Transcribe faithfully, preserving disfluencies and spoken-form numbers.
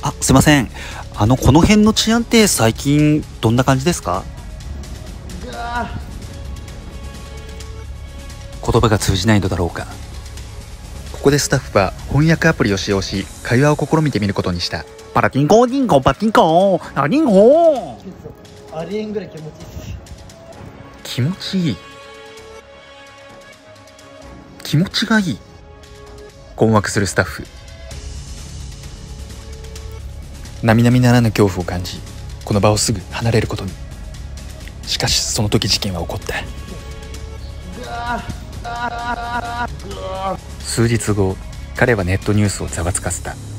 あ、すいません。あの、この辺の治安って最近どんな感じですか？言葉が通じないのだろうか。 ここでスタッフは翻訳アプリを使用し、会話を試みてみることにした。 パラティンコーディンコパティンコーあリンゴー。 ありえんぐらい気持ちいいっす。 気持ちいい。気持ちがいい。困惑するスタッフ。並々ならぬ恐怖を感じ、この場をすぐ離れることに。しかしその時事件は起こった。数日後、彼はネットニュースをざわつかせた。